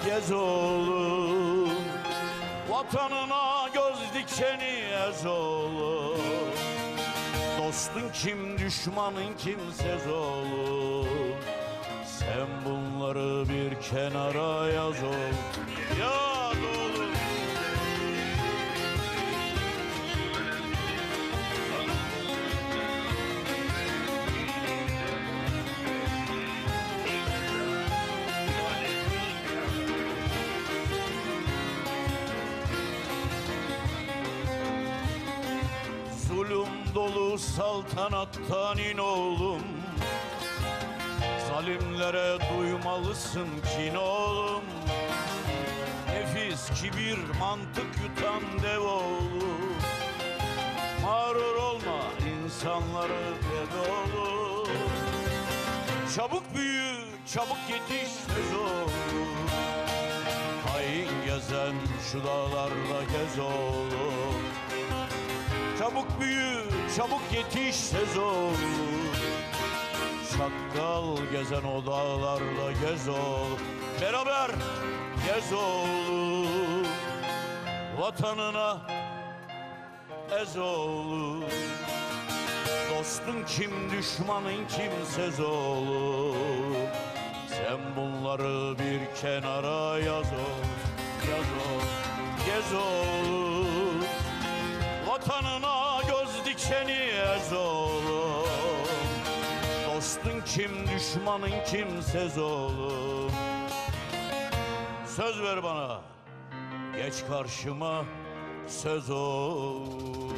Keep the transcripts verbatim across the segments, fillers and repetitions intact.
gez oğlum. Vatanına göz dikeni ez oğlum. Dostun kim, düşmanın kimsez oğlum. Sen bunları bir kenara yaz oğlum. Yaz oğlum. Zulüm dolu saltanattan in oğlum. Zalimlere duymalısın kin oğlum. Nefis, kibir, mantık yutan dev oğlum. Mağrur olma, insanları deve oğlum. Çabuk büyü, çabuk yetiş tez oğlum. Hain gezen şu dağlarda gez oğlum. Çabuk büyü, çabuk yetiş tez oğlum. Çakkal gezen o dağlarda gez oğlum. Beraber gez oğlum. Vatanına ez oğlum. Dostun kim, düşmanın kimsez oğlum. Sen bunları bir kenara yaz oğlum. Yaz oğlum, gez oğlum. Vatanına göz dikeni ez oğlum. Dostun kim, düşmanın kimsez oğlum. Söz ver bana, geç karşıma söz oğlum.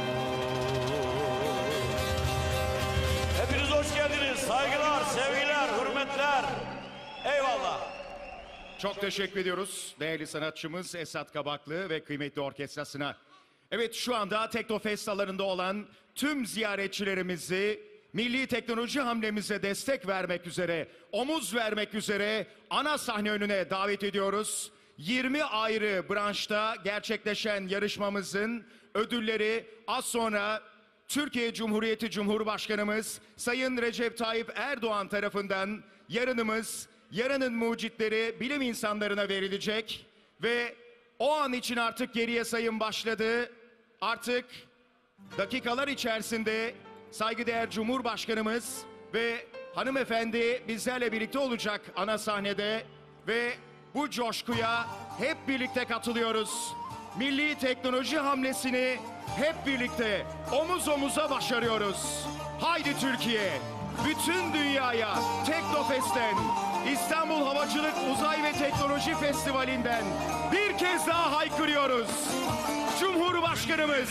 Hepiniz hoş geldiniz. Saygılar, sevgiler, hürmetler. Eyvallah. Çok teşekkür ediyoruz değerli sanatçımız Esat Kabaklı ve kıymetli orkestrasına. Evet, şu anda Teknofest alanında olan tüm ziyaretçilerimizi milli teknoloji hamlemize destek vermek üzere, omuz vermek üzere ana sahne önüne davet ediyoruz. yirmi ayrı branşta gerçekleşen yarışmamızın ödülleri az sonra Türkiye Cumhuriyeti Cumhurbaşkanımız Sayın Recep Tayyip Erdoğan tarafından yarınımız, yarının mucitleri bilim insanlarına verilecek ve o an için artık geriye sayım başladı. Artık dakikalar içerisinde saygıdeğer Cumhurbaşkanımız ve hanımefendi bizlerle birlikte olacak ana sahnede ve bu coşkuya hep birlikte katılıyoruz. Milli teknoloji hamlesini hep birlikte omuz omuza başarıyoruz. Haydi Türkiye, bütün dünyaya Teknofest'ten, İstanbul Havacılık Uzay ve Teknoloji Festivali'nden bir kez daha haykırıyoruz. Cumhurbaşkanımız,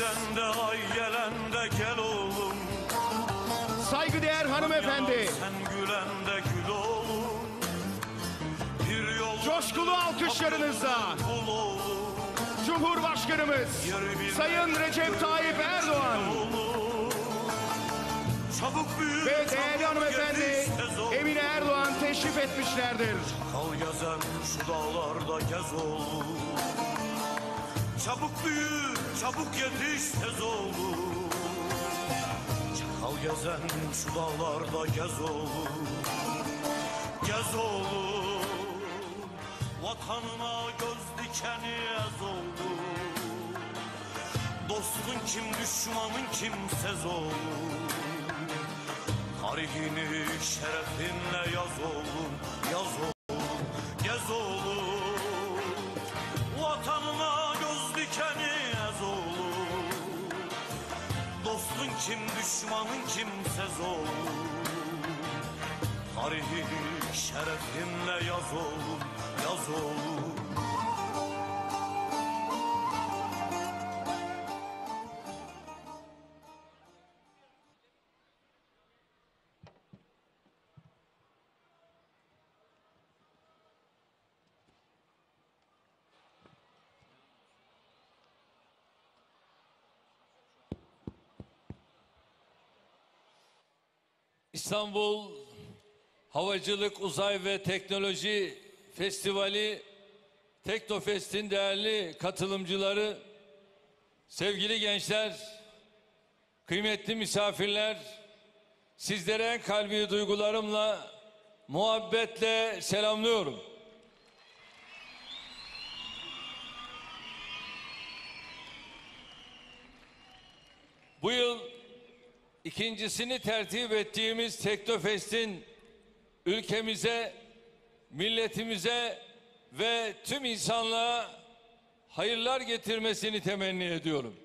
saygıdeğer hanımefendi, coşkulu alkışlarınızla Cumhurbaşkanımız Sayın Recep Tayyip Erdoğan ve değerli hanımefendi Emine Erdoğan teşrif etmişlerdir. Çakal gezen şu dağlarda gez oğlum. Çabuk büyü, çabuk yetiş tez oğlum. Çakal gezen şu dağlarda gez oğlum. Gez oğlum. Vatanına göz dikeni ez oğlum. Dostun kim, düşmanın kimsez oğlum. Tarihini şerefinle yaz oğlum, yaz oğlum, gez oğlum. Vatanına göz dikeni ez oğlum. Dostun kim, düşmanın kimsez oğlum. Tarihini şerefinle yaz oğlum, yaz oğlum. İstanbul Havacılık Uzay ve Teknoloji Festivali Teknofest'in değerli katılımcıları, sevgili gençler, kıymetli misafirler, sizlere en kalbi duygularımla, muhabbetle selamlıyorum. ikincisini tertip ettiğimiz Teknofest'in ülkemize, milletimize ve tüm insanlığa hayırlar getirmesini temenni ediyorum.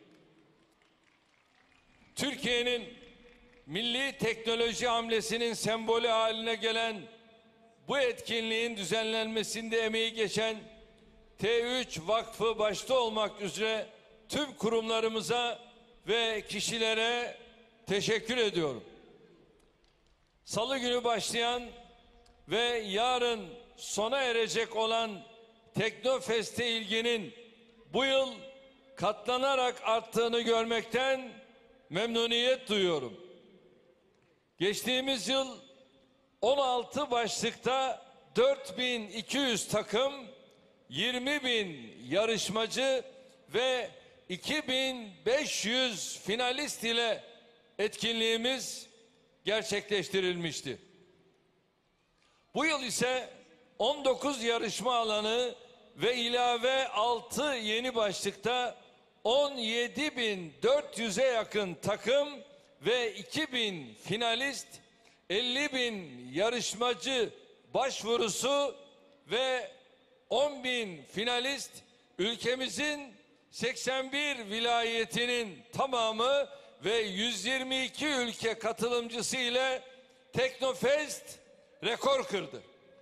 Türkiye'nin milli teknoloji hamlesinin sembolü haline gelen bu etkinliğin düzenlenmesinde emeği geçen T üç Vakfı başta olmak üzere tüm kurumlarımıza ve kişilere teşekkür ediyorum. Salı günü başlayan ve yarın sona erecek olan Teknofest'e ilginin bu yıl katlanarak arttığını görmekten memnuniyet duyuyorum. Geçtiğimiz yıl on altı başlıkta dört bin iki yüz takım, yirmi bin yarışmacı ve iki bin beş yüz finalist ile etkinliğimiz gerçekleştirilmişti. Bu yıl ise on dokuz yarışma alanı ve ilave altı yeni başlıkta on yedi bin dört yüze yakın takım ve iki bin finalist, elli bin yarışmacı başvurusu ve on bin finalist ülkemizin seksen bir vilayetinin tamamı ve yüz yirmi iki ülke katılımcısı ile Teknofest rekor kırdı.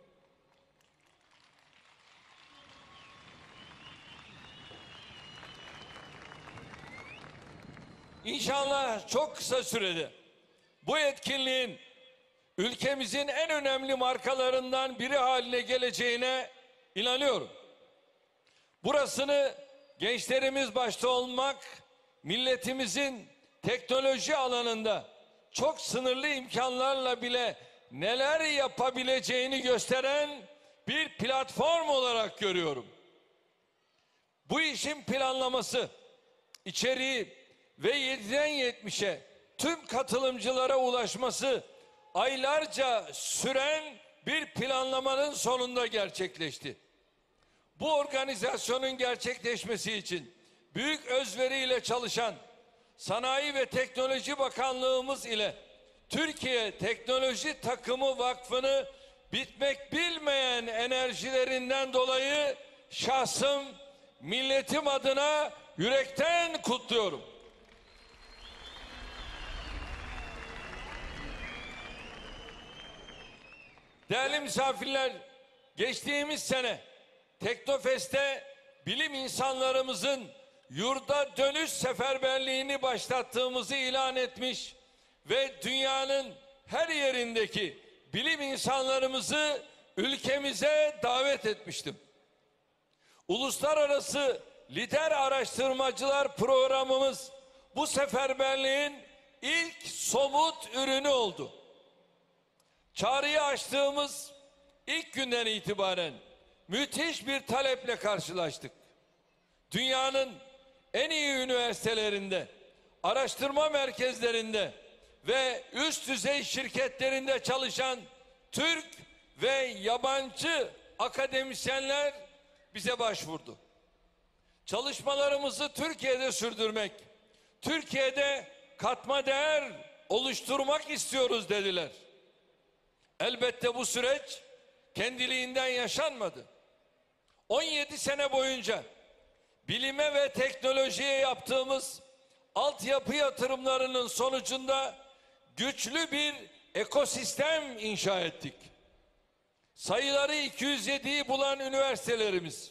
İnşallah çok kısa sürede bu etkinliğin ülkemizin en önemli markalarından biri haline geleceğine inanıyorum. Burasını gençlerimiz başta olmak, milletimizin teknoloji alanında çok sınırlı imkanlarla bile neler yapabileceğini gösteren bir platform olarak görüyorum. Bu işin planlaması, içeriği ve yediden yetmişe tüm katılımcılara ulaşması aylarca süren bir planlamanın sonunda gerçekleşti. Bu organizasyonun gerçekleşmesi için büyük özveriyle çalışan Sanayi ve Teknoloji Bakanlığımız ile Türkiye Teknoloji Takımı Vakfı'nı bitmek bilmeyen enerjilerinden dolayı şahsım, milletim adına yürekten kutluyorum. Değerli misafirler, geçtiğimiz sene Teknofest'te bilim insanlarımızın yurda dönüş seferberliğini başlattığımızı ilan etmiş ve dünyanın her yerindeki bilim insanlarımızı ülkemize davet etmiştim. Uluslararası Lider Araştırmacılar programımız bu seferberliğin ilk somut ürünü oldu. Çağrıyı açtığımız ilk günden itibaren müthiş bir taleple karşılaştık. Dünyanın en iyi üniversitelerinde, araştırma merkezlerinde ve üst düzey şirketlerinde çalışan Türk ve yabancı akademisyenler bize başvurdu. Çalışmalarımızı Türkiye'de sürdürmek, Türkiye'de katma değer oluşturmak istiyoruz dediler. Elbette bu süreç kendiliğinden yaşanmadı. on yedi sene boyunca bilime ve teknolojiye yaptığımız altyapı yatırımlarının sonucunda güçlü bir ekosistem inşa ettik. Sayıları iki yüz yediyi bulan üniversitelerimiz,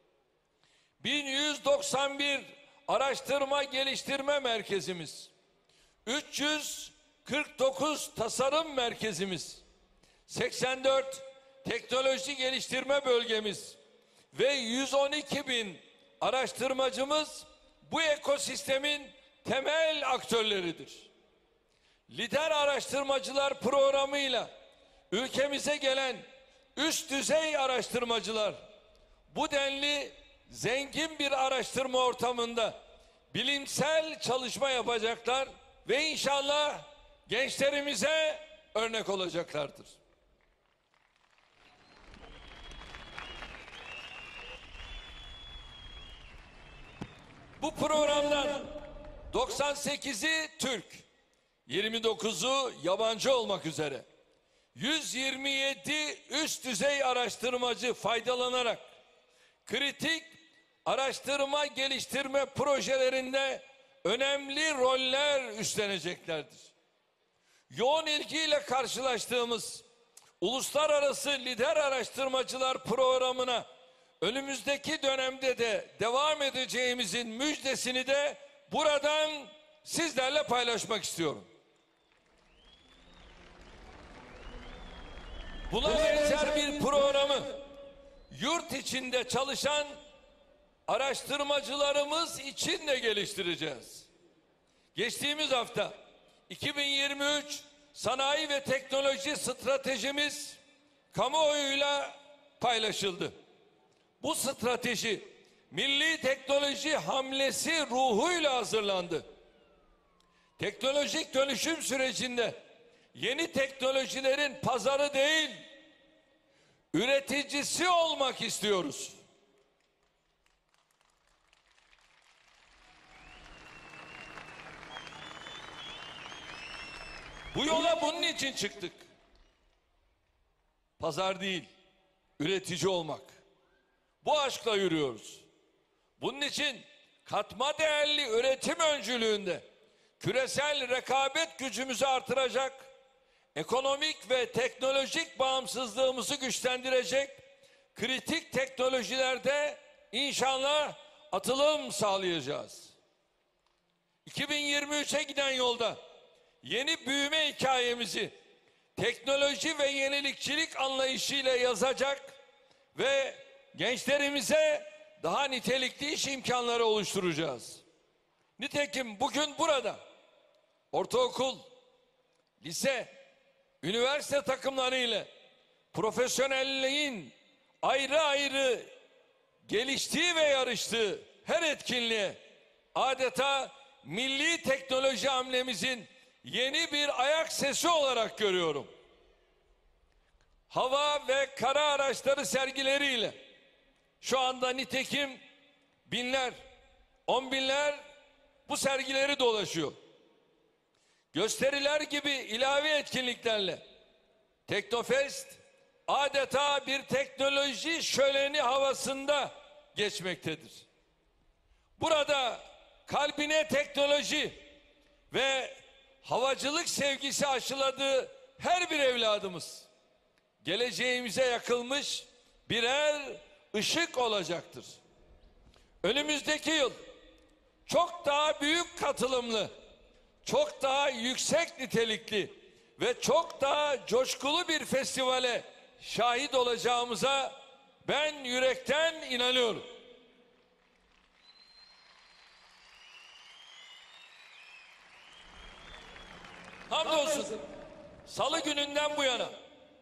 bin yüz doksan bir araştırma geliştirme merkezimiz, üç yüz kırk dokuz tasarım merkezimiz, seksen dört teknoloji geliştirme bölgemiz ve yüz on iki bin araştırmacımız bu ekosistemin temel aktörleridir. Lider Araştırmacılar programıyla ülkemize gelen üst düzey araştırmacılar bu denli zengin bir araştırma ortamında bilimsel çalışma yapacaklar ve inşallah gençlerimize örnek olacaklardır. Bu programdan doksan sekizi Türk, yirmi dokuzu yabancı olmak üzere yüz yirmi yedi üst düzey araştırmacı faydalanarak kritik araştırma geliştirme projelerinde önemli roller üstleneceklerdir. Yoğun ilgiyle karşılaştığımız Uluslararası Lider Araştırmacılar Programı'na önümüzdeki dönemde de devam edeceğimizin müjdesini de buradan sizlerle paylaşmak istiyorum. Buna benzer bir programı yurt içinde çalışan araştırmacılarımız için de geliştireceğiz. Geçtiğimiz hafta iki bin yirmi üç sanayi ve teknoloji stratejimiz kamuoyuyla paylaşıldı. Bu strateji milli teknoloji hamlesi ruhuyla hazırlandı. Teknolojik dönüşüm sürecinde yeni teknolojilerin pazarı değil, üreticisi olmak istiyoruz. Bu yola bunun için çıktık. Pazar değil, üretici olmak. Bu aşkla yürüyoruz. Bunun için katma değerli üretim öncülüğünde küresel rekabet gücümüzü artıracak, ekonomik ve teknolojik bağımsızlığımızı güçlendirecek, kritik teknolojilerde inşallah atılım sağlayacağız. iki bin yirmi üçe giden yolda yeni büyüme hikayemizi teknoloji ve yenilikçilik anlayışıyla yazacak ve gençlerimize daha nitelikli iş imkanları oluşturacağız. Nitekim bugün burada ortaokul, lise, üniversite takımları ile profesyonelliğin ayrı ayrı geliştiği ve yarıştığı her etkinliğe adeta milli teknoloji hamlemizin yeni bir ayak sesi olarak görüyorum. Hava ve kara araçları sergileriyle şu anda nitekim binler, on binler bu sergileri dolaşıyor. Gösteriler gibi ilave etkinliklerle Teknofest adeta bir teknoloji şöleni havasında geçmektedir. Burada kalbine teknoloji ve havacılık sevgisi aşıladığı her bir evladımız geleceğimize yakılmış birer ışık olacaktır. Önümüzdeki yıl çok daha büyük katılımlı, çok daha yüksek nitelikli ve çok daha coşkulu bir festivale şahit olacağımıza ben yürekten inanıyorum. Hamdolsun Salı gününden bu yana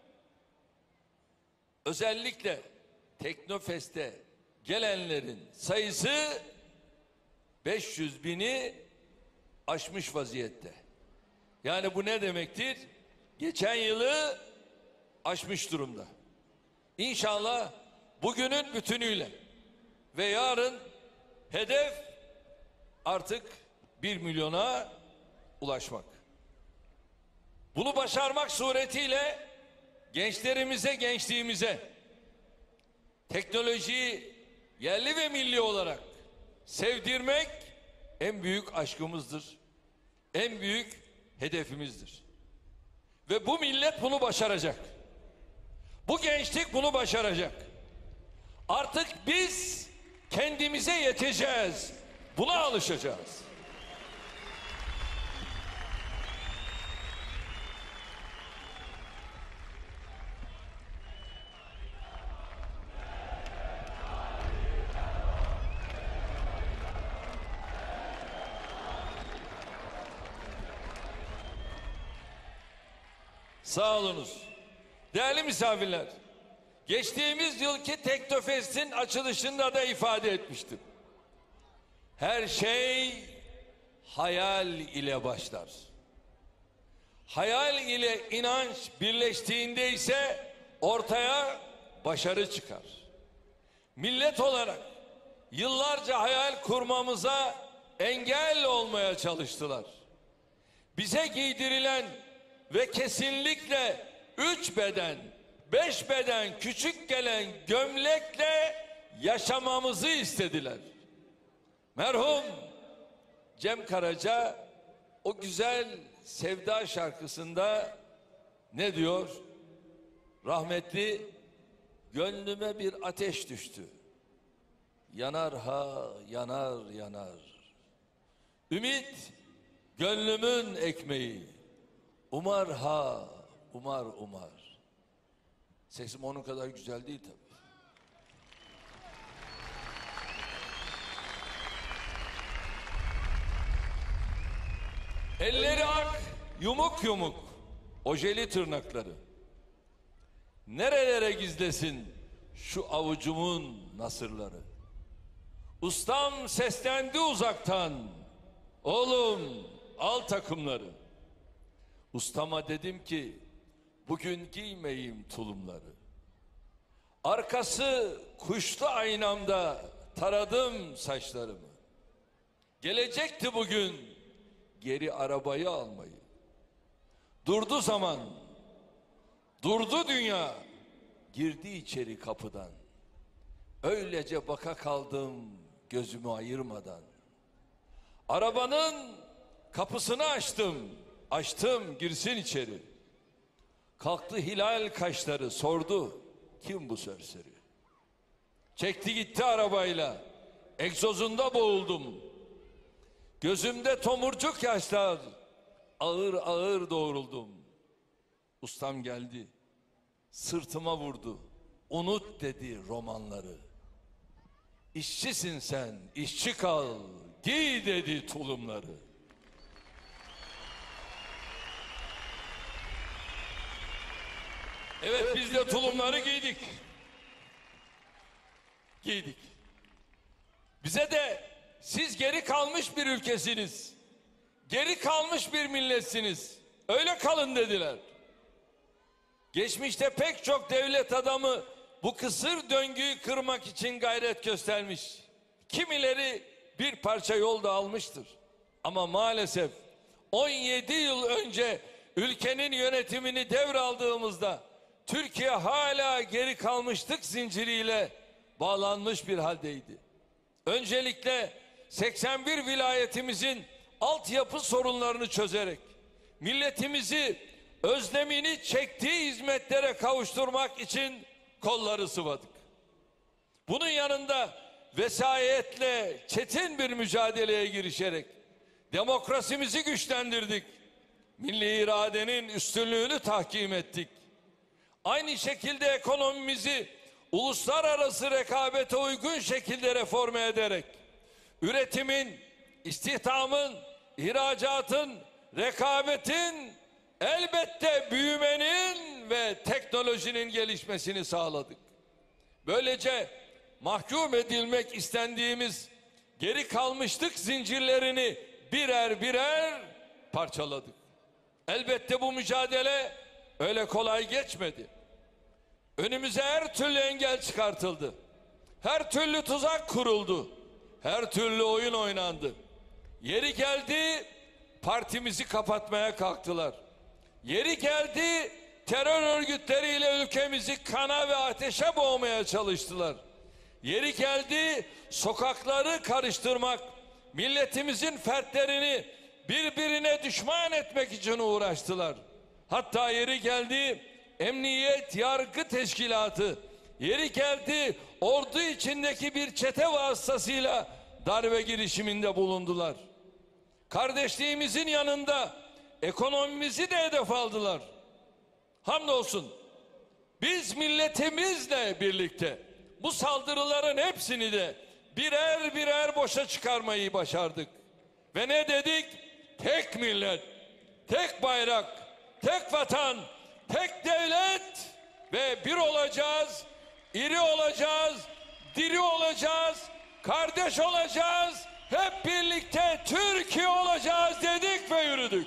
özellikle Teknofest'e gelenlerin sayısı beş yüz bini aşmış vaziyette. Yani bu ne demektir? Geçen yılı aşmış durumda. İnşallah bugünün bütünüyle ve yarın hedef artık bir milyona ulaşmak. Bunu başarmak suretiyle gençlerimize, gençliğimize teknolojiyi yerli ve milli olarak sevdirmek en büyük aşkımızdır. En büyük hedefimizdir. Ve bu millet bunu başaracak. Bu gençlik bunu başaracak. Artık biz kendimize yeteceğiz. Buna alışacağız. Sağ olunuz. Değerli misafirler, geçtiğimiz yılki Teknofest'in açılışında da ifade etmiştim. Her şey hayal ile başlar. Hayal ile inanç birleştiğinde ise ortaya başarı çıkar. Millet olarak yıllarca hayal kurmamıza engel olmaya çalıştılar. bize giydirilen ve kesinlikle üç beden, beş beden küçük gelen gömlekle yaşamamızı istediler. Merhum Cem Karaca o güzel Sevda şarkısında ne diyor? Rahmetli, gönlüme bir ateş düştü. Yanar ha yanar yanar. Ümit gönlümün ekmeği. Umar ha umar umar. Sesim onun kadar güzel değil tabii. Elleri ak, yumuk yumuk, ojeli tırnakları. Nerelere gizlesin şu avucumun nasırları. Ustam seslendi uzaktan, oğlum al takımları. Ustama dedim ki bugün giymeyeyim tulumları. Arkası kuşlu aynamda taradım saçlarımı. Gelecekti bugün geri arabayı almayı. Durdu zaman, durdu dünya, girdi içeri kapıdan. Öylece baka kaldım gözümü ayırmadan. Arabanın kapısını açtım, açtım girsin içeri. Kalktı hilal kaşları, sordu kim bu serseri? Çekti gitti arabayla, egzozunda boğuldum. Gözümde tomurcuk yaşlar, ağır ağır doğruldum. Ustam geldi, sırtıma vurdu, unut dedi romanları. İşçisin sen, işçi kal, giy dedi tulumları. Evet, evet biz de tulumları giydik. Giydik. Bize de siz geri kalmış bir ülkesiniz. Geri kalmış bir milletsiniz. Öyle kalın dediler. Geçmişte pek çok devlet adamı bu kısır döngüyü kırmak için gayret göstermiş. Kimileri bir parça yol da almıştır. Ama maalesef on yedi yıl önce ülkenin yönetimini devraldığımızda Türkiye hala geri kalmışlık zinciriyle bağlanmış bir haldeydi. Öncelikle seksen bir vilayetimizin altyapı sorunlarını çözerek milletimizi özlemini çektiği hizmetlere kavuşturmak için kolları sıvadık. Bunun yanında vesayetle çetin bir mücadeleye girişerek demokrasimizi güçlendirdik. Milli iradenin üstünlüğünü tahkim ettik. Aynı şekilde ekonomimizi uluslararası rekabete uygun şekilde reforme ederek üretimin, istihdamın, ihracatın, rekabetin, elbette büyümenin ve teknolojinin gelişmesini sağladık. Böylece mahkum edilmek istendiğimiz geri kalmışlık zincirlerini birer birer parçaladık. Elbette bu mücadele öyle kolay geçmedi. Önümüze her türlü engel çıkartıldı. Her türlü tuzak kuruldu. Her türlü oyun oynandı. Yeri geldi partimizi kapatmaya kalktılar. Yeri geldi terör örgütleriyle ülkemizi kana ve ateşe boğmaya çalıştılar. Yeri geldi sokakları karıştırmak, milletimizin fertlerini birbirine düşman etmek için uğraştılar. Hatta yeri geldi emniyet, yargı teşkilatı, yeri geldi ordu içindeki bir çete vasıtasıyla darbe girişiminde bulundular. Kardeşliğimizin yanında ekonomimizi de hedef aldılar. Hamdolsun biz milletimizle birlikte bu saldırıların hepsini de birer birer boşa çıkarmayı başardık. Ve ne dedik? Tek millet, tek bayrak, tek vatan, tek devlet ve bir olacağız, iri olacağız, diri olacağız, kardeş olacağız, hep birlikte Türkiye olacağız dedik ve yürüdük.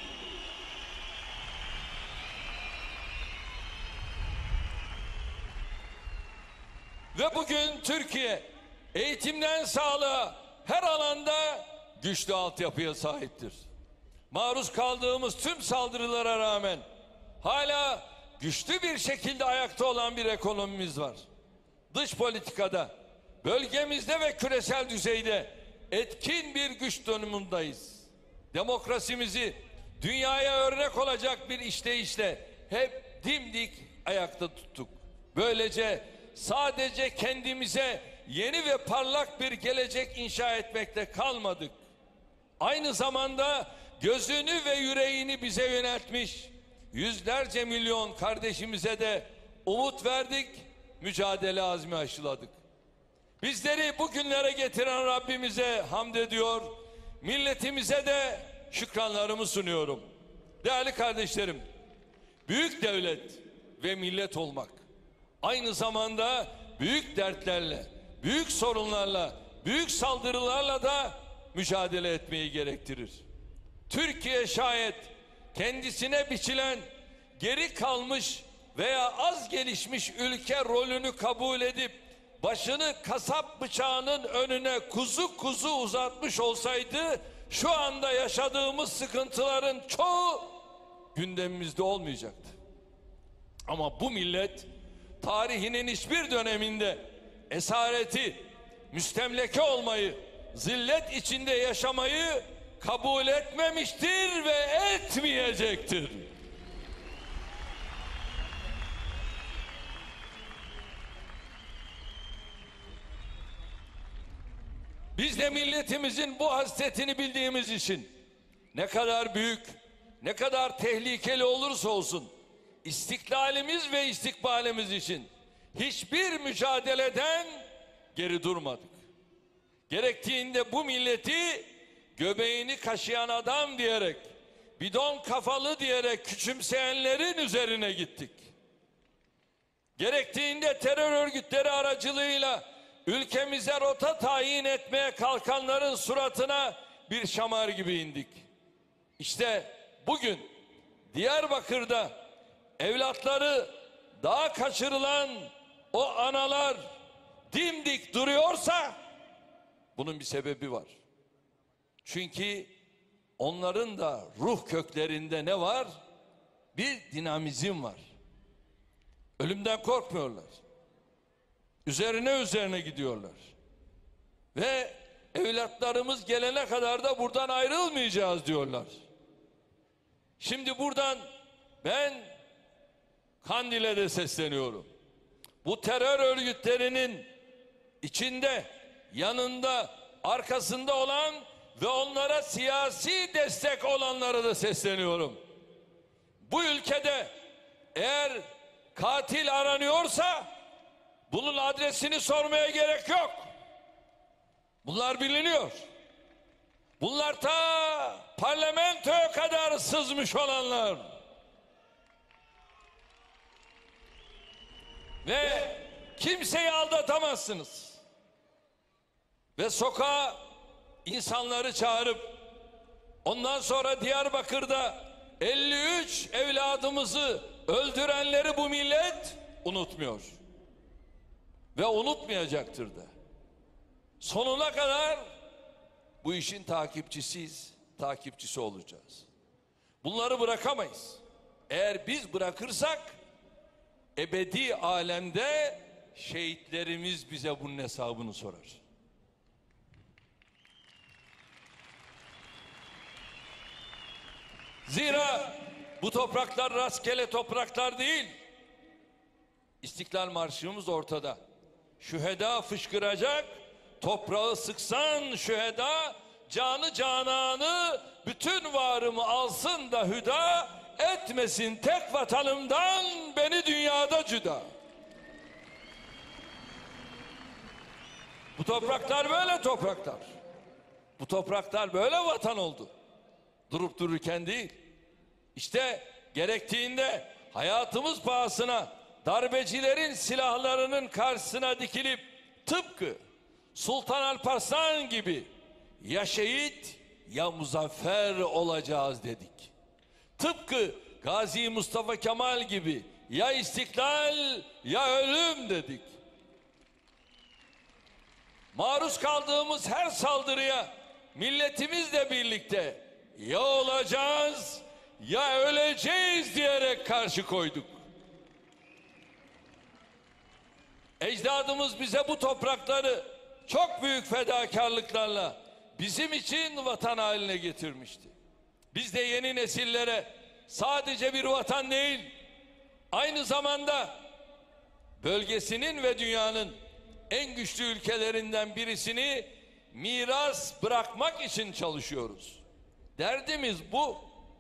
Ve bugün Türkiye eğitimden sağlığa her alanda güçlü altyapıya sahiptir. maruz kaldığımız tüm saldırılara rağmen hala güçlü bir şekilde ayakta olan bir ekonomimiz var. Dış politikada, bölgemizde ve küresel düzeyde etkin bir güç durumundayız. Demokrasimizi dünyaya örnek olacak bir işleyişle hep dimdik ayakta tuttuk. Böylece sadece kendimize yeni ve parlak bir gelecek inşa etmekte kalmadık. Aynı zamanda gözünü ve yüreğini bize yöneltmiş yüzlerce milyon kardeşimize de umut verdik, mücadele azmi aşıladık. Bizleri bugünlere getiren Rabbimize hamd ediyor, milletimize de şükranlarımı sunuyorum. Değerli kardeşlerim, büyük devlet ve millet olmak aynı zamanda büyük dertlerle, büyük sorunlarla, büyük saldırılarla da mücadele etmeyi gerektirir. Türkiye şayet kendisine biçilen geri kalmış veya az gelişmiş ülke rolünü kabul edip başını kasap bıçağının önüne kuzu kuzu uzatmış olsaydı şu anda yaşadığımız sıkıntıların çoğu gündemimizde olmayacaktı. Ama bu millet tarihinin hiçbir döneminde esareti, müstemleke olmayı, zillet içinde yaşamayı kabul etmemiştir ve etmeyecektir. Biz de milletimizin bu hasretini bildiğimiz için ne kadar büyük, ne kadar tehlikeli olursa olsun istiklalimiz ve istikbalimiz için hiçbir mücadeleden geri durmadık. Gerektiğinde bu milleti göbeğini kaşıyan adam diyerek, bidon kafalı diyerek küçümseyenlerin üzerine gittik. Gerektiğinde terör örgütleri aracılığıyla ülkemize rota tayin etmeye kalkanların suratına bir şamar gibi indik. İşte bugün Diyarbakır'da evlatları daha kaçırılan o analar dimdik duruyorsa bunun bir sebebi var. Çünkü onların da ruh köklerinde ne var? Bir dinamizm var. Ölümden korkmuyorlar. Üzerine üzerine gidiyorlar. Ve evlatlarımız gelene kadar da buradan ayrılmayacağız diyorlar. Şimdi buradan ben Kandil'e de sesleniyorum. Bu terör örgütlerinin içinde, yanında, arkasında olan ve onlara siyasi destek olanlara da sesleniyorum. Bu ülkede eğer katil aranıyorsa bunun adresini sormaya gerek yok. Bunlar biliniyor. Bunlar ta parlamentoya kadar sızmış olanlar. Ve kimseyi aldatamazsınız. Ve sokağa insanları çağırıp ondan sonra Diyarbakır'da elli üç evladımızı öldürenleri bu millet unutmuyor. Ve unutmayacaktır da. Sonuna kadar bu işin takipçisiyiz, takipçisi olacağız. Bunları bırakamayız. Eğer biz bırakırsak ebedi alemde şehitlerimiz bize bunun hesabını sorar. Zira bu topraklar rastgele topraklar değil. İstiklal Marşımız ortada. Şüheda fışkıracak, toprağı sıksan şüheda, canı cananı, bütün varımı alsın da hüda, etmesin tek vatanımdan beni dünyada cüda. Bu topraklar böyle topraklar. Bu topraklar böyle vatan oldu. Durup dururken değil. İşte gerektiğinde hayatımız pahasına darbecilerin silahlarının karşısına dikilip tıpkı Sultan Alparslan gibi ya şehit ya muzaffer olacağız dedik. Tıpkı Gazi Mustafa Kemal gibi ya istiklal ya ölüm dedik. Maruz kaldığımız her saldırıya milletimizle birlikte ya olacağız ya öleceğiz diyerek karşı koyduk. Ecdadımız bize bu toprakları çok büyük fedakarlıklarla bizim için vatan haline getirmişti. Biz de yeni nesillere sadece bir vatan değil, aynı zamanda bölgesinin ve dünyanın en güçlü ülkelerinden birisini miras bırakmak için çalışıyoruz. Derdimiz bu.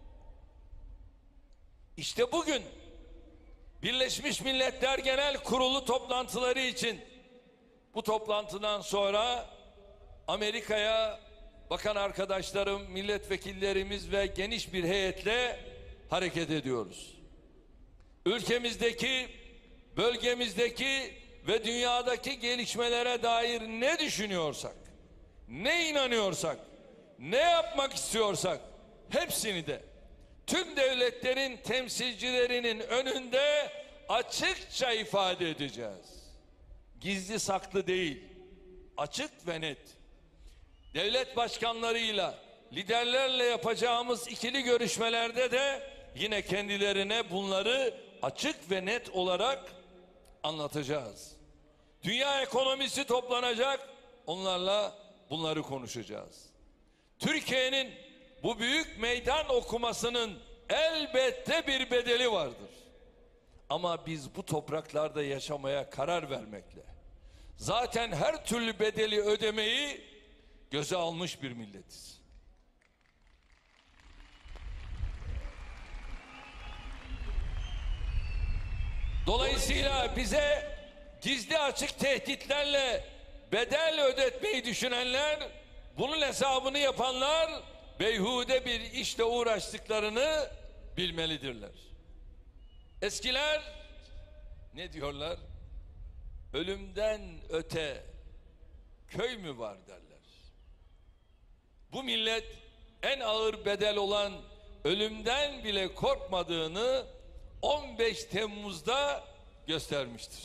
İşte bugün Birleşmiş Milletler Genel Kurulu toplantıları için bu toplantıdan sonra Amerika'ya bakan arkadaşlarım, milletvekillerimiz ve geniş bir heyetle hareket ediyoruz. Ülkemizdeki, bölgemizdeki ve dünyadaki gelişmelere dair ne düşünüyorsak, ne inanıyorsak, ne yapmak istiyorsak hepsini de tüm devletlerin temsilcilerinin önünde açıkça ifade edeceğiz. Gizli saklı değil, açık ve net. Devlet başkanlarıyla, liderlerle yapacağımız ikili görüşmelerde de yine kendilerine bunları açık ve net olarak anlatacağız. Dünya ekonomisi toplanacak, onlarla bunları konuşacağız. Türkiye'nin bu büyük meydan okumasının elbette bir bedeli vardır. Ama biz bu topraklarda yaşamaya karar vermekle, zaten her türlü bedeli ödemeyi göze almış bir milletiz. Dolayısıyla bize gizli açık tehditlerle bedel ödetmeyi düşünenler, bunun hesabını yapanlar beyhude bir işle uğraştıklarını bilmelidirler. Eskiler ne diyorlar? Ölümden öte köy mü var derler. Bu millet en ağır bedel olan ölümden bile korkmadığını on beş Temmuz'da göstermiştir.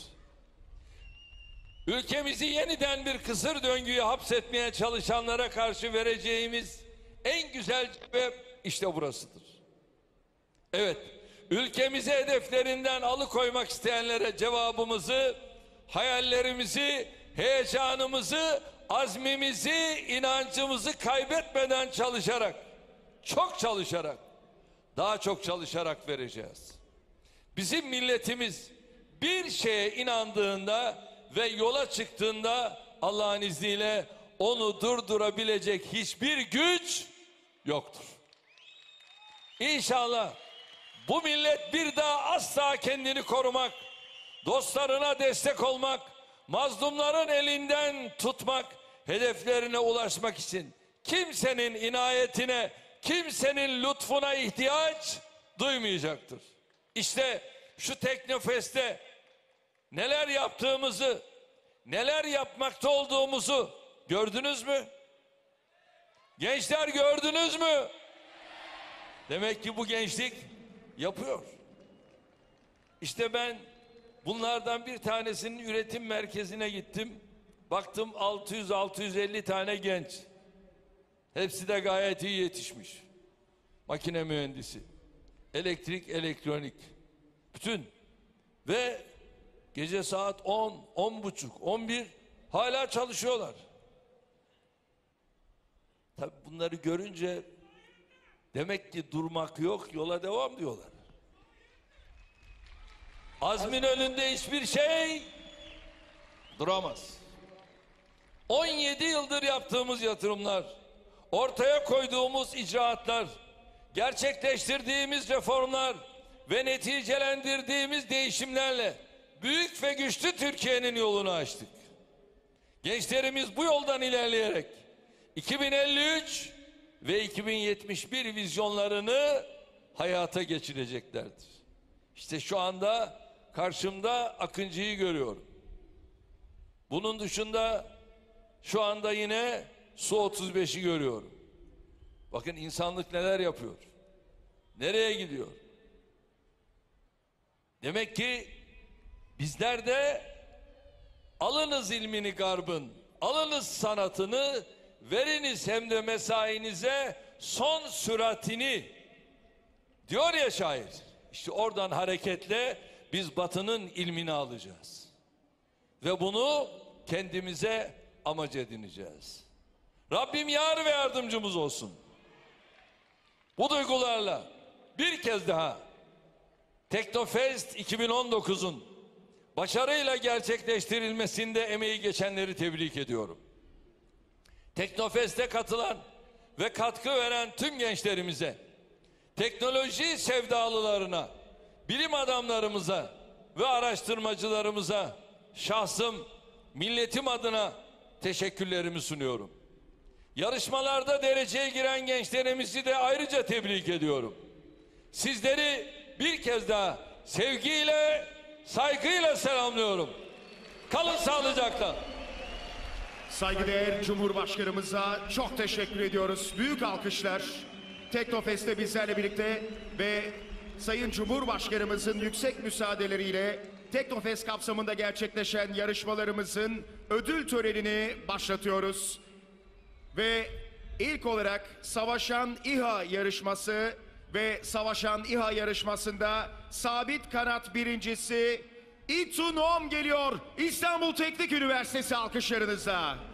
Ülkemizi yeniden bir kısır döngüye hapsetmeye çalışanlara karşı vereceğimiz en güzel cevap işte burasıdır. Evet, ülkemizi hedeflerinden alıkoymak isteyenlere cevabımızı, hayallerimizi, heyecanımızı, azmimizi, inancımızı kaybetmeden çalışarak, çok çalışarak, daha çok çalışarak vereceğiz. Bizim milletimiz bir şeye inandığında ve yola çıktığında Allah'ın izniyle onu durdurabilecek hiçbir güç yoktur. İnşallah bu millet bir daha asla kendini korumak, dostlarına destek olmak, mazlumların elinden tutmak, hedeflerine ulaşmak için kimsenin inayetine, kimsenin lütfuna ihtiyaç duymayacaktır. İşte şu Teknofest'te neler yaptığımızı, neler yapmakta olduğumuzu gördünüz mü? Gençler gördünüz mü? Demek ki bu gençlik yapıyor. İşte ben bunlardan bir tanesinin üretim merkezine gittim. Baktım altı yüz altı yüz elli tane genç. Hepsi de gayet iyi yetişmiş. Makine mühendisi, elektrik, elektronik, bütün ve gece saat on, on buçuk, on bir hala çalışıyorlar. Tabii bunları görünce demek ki durmak yok, yola devam diyorlar. Azmin önünde hiçbir şey duramaz. on yedi yıldır yaptığımız yatırımlar, ortaya koyduğumuz icraatlar, gerçekleştirdiğimiz reformlar ve neticelendirdiğimiz değişimlerle büyük ve güçlü Türkiye'nin yolunu açtık. Gençlerimiz bu yoldan ilerleyerek iki bin elli üç ve iki bin yetmiş bir vizyonlarını hayata geçireceklerdir. İşte şu anda karşımda Akıncı'yı görüyorum. Bunun dışında şu anda yine Su otuz beşi görüyorum. Bakın insanlık neler yapıyor. Nereye gidiyor? Demek ki bizler de alınız ilmini garbın, alınız sanatını, veriniz hem de mesainize son süratini diyor ya şair. İşte oradan hareketle biz Batı'nın ilmini alacağız. Ve bunu kendimize amaç edineceğiz. Rabbim yar ve yardımcımız olsun. Bu duygularla bir kez daha Teknofest iki bin on dokuzun başarıyla gerçekleştirilmesinde emeği geçenleri tebrik ediyorum. Teknofest'e katılan ve katkı veren tüm gençlerimize, teknoloji sevdalılarına, bilim adamlarımıza ve araştırmacılarımıza şahsım, milletim adına teşekkürlerimi sunuyorum. Yarışmalarda dereceye giren gençlerimizi de ayrıca tebrik ediyorum. Sizleri bir kez daha sevgiyle, saygıyla selamlıyorum. Kalın sağlıcakla. Saygıdeğer Cumhurbaşkanımıza çok teşekkür ediyoruz. Büyük alkışlar. Teknofest'te bizlerle birlikte ve Sayın Cumhurbaşkanımızın yüksek müsaadeleriyle Teknofest kapsamında gerçekleşen yarışmalarımızın ödül törenini başlatıyoruz. Ve ilk olarak Savaşan İHA yarışması ve Savaşan İHA yarışmasında sabit kanat birincisi İTÜ N O M geliyor. İstanbul Teknik Üniversitesi alkışlarınızla.